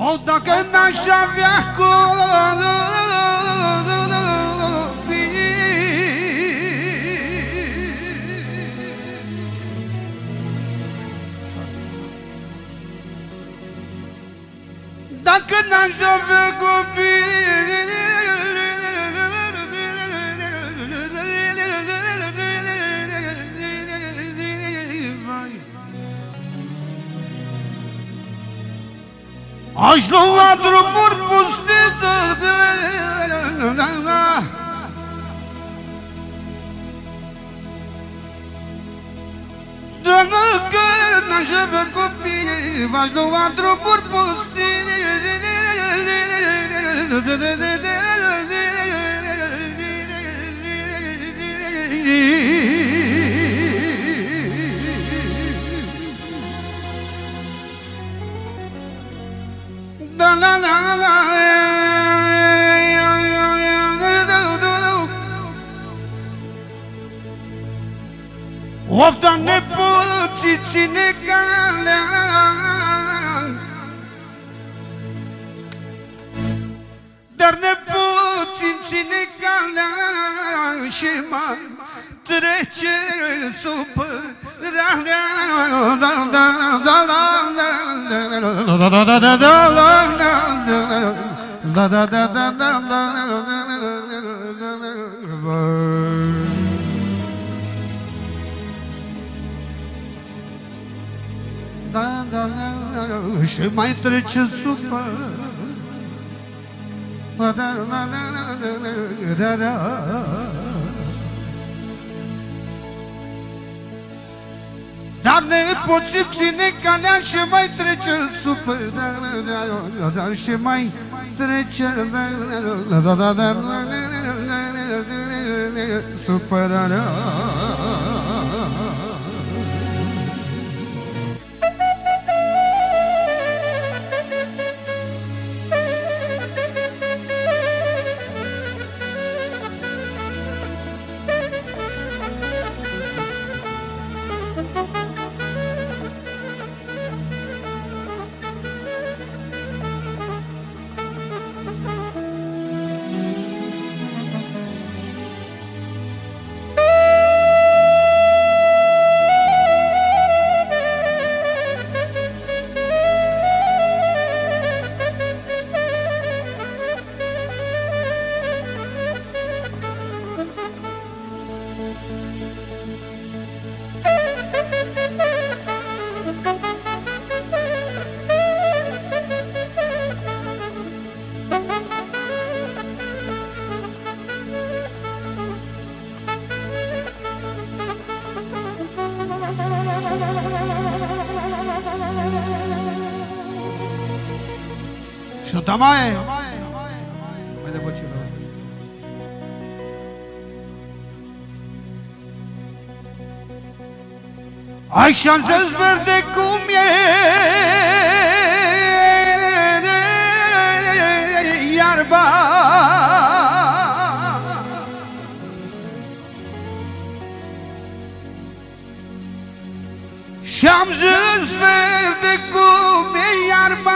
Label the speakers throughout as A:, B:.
A: O, dacă n-aș avea dacă n-aș avea copii, aș lua drumuri pustii, dacă n-aș avea copii, aș lua drumuri pustii. Of, Doamne, poți ține calea, dar ne poți ține calea și mai trece supărarea. Și mai trece supărarea. Dar ne poți ține calea și mai trece supărarea. Și mai trece supărarea. Și da mai de puțin. Ai șanse-ți verde cum e iarba, și-am zis verde cum e iarba.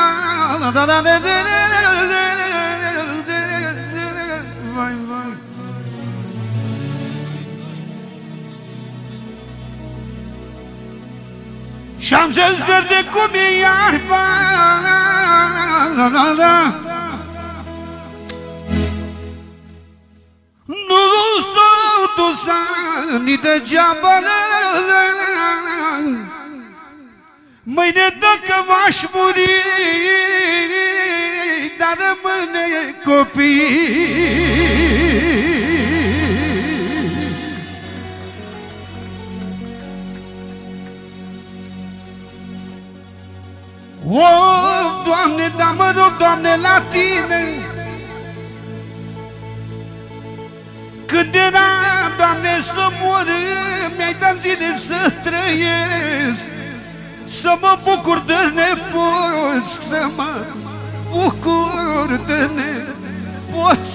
A: Și-am zis verde cum e iarba, nu s-o dus ani degeaba. Mâine dacă v-aș muri, dar rămâne copii. O, Doamne, da mă rog, Doamne, la Tine, când era, Doamne, să mor, mi-ai dat zile să trăiesc, să mă bucur de nepoți, să mă bucur de nepoți.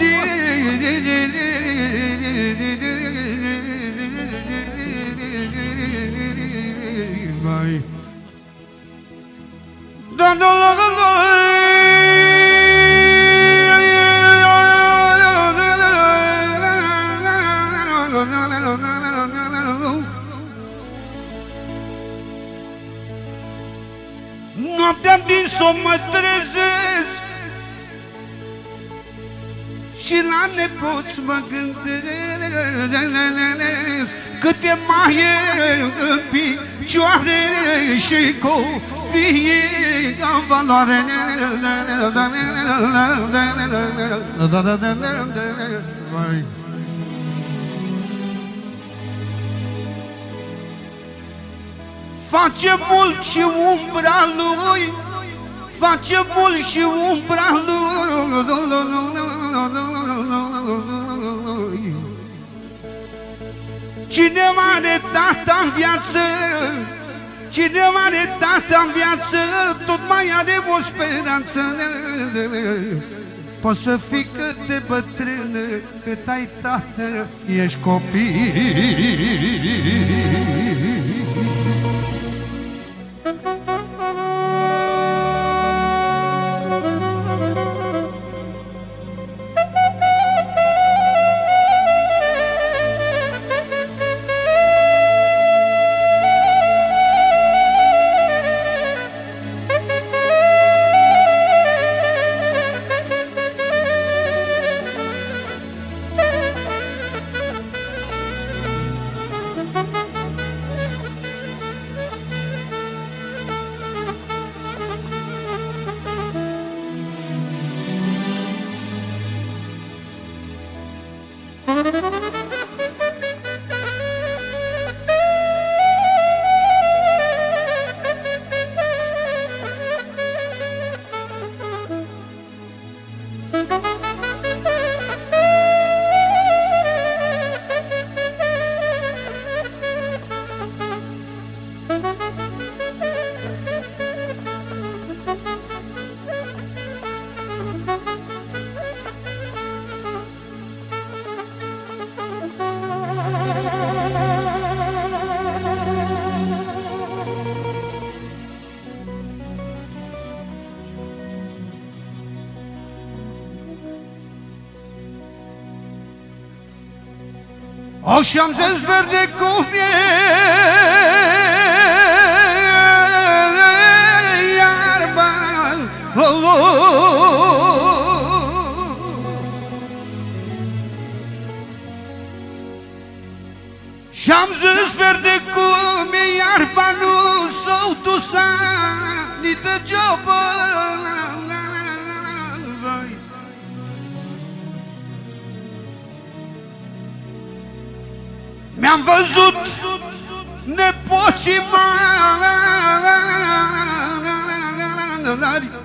A: Vai. Da, da, da, da, da. Noaptea din somn mă trezesc și la nepoți mă gândesc, câte mai e în picioare și copiii în valoare. Face mult și umbra lui, face mult și umbra lui. Cine are tata în viață, cine are tata în viață, tot mai are o speranță. Poți să fii cât de bătrân, cât ai tată, ești copil. Akşam ses verdi kumye yar bana Akşam ses verdi kumye yar bana Sautu sani de jobana Mi-am văzut nepoții mari,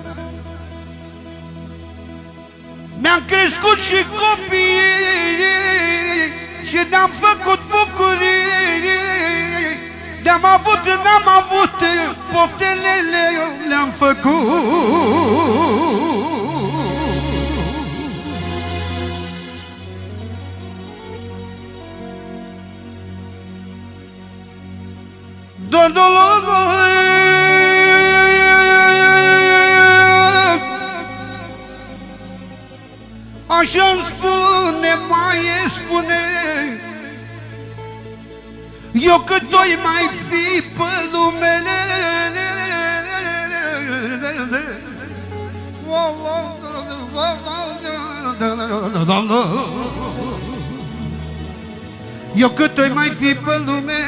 A: mi-am crescut și copiii și ne-am făcut bucurii. Ne-am avut, n-am avut, poftelele le-am făcut. Așa-mi spune, mai spune, eu cât oi mai fi pe lumele. Eu cât oi mai fi pe lume.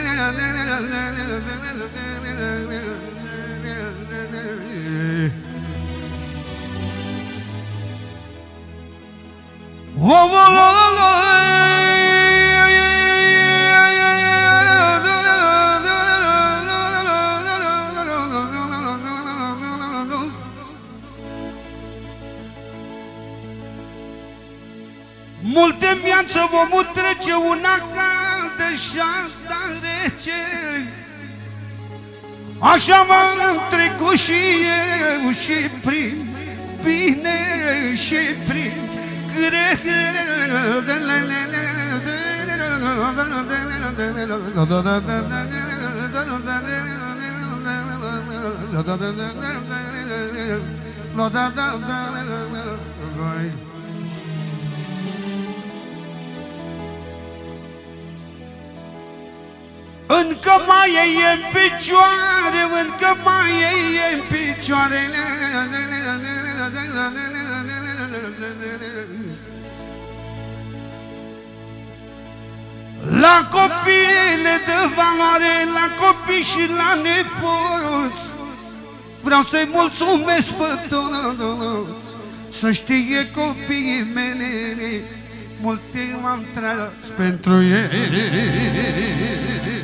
A: Multe în viață omul trece, una caldă și alta rece. Așa m-am trecut și eu și prin bine și prin greu. încă mai e în picioare, încă mai e în picioare. La copii le dă valoare, la copii și la nepoți. Vreau să-i mulțumesc pe toți, să știe copiii mele, multe am tras pentru ei.